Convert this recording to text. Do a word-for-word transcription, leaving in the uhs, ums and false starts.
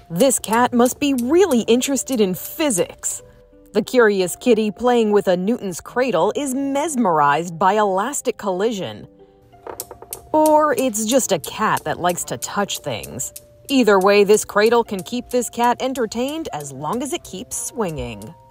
This cat must be really interested in physics. The curious kitty playing with a Newton's cradle is mesmerized by elastic collision. Or it's just a cat that likes to touch things. Either way, this cradle can keep this cat entertained as long as it keeps swinging.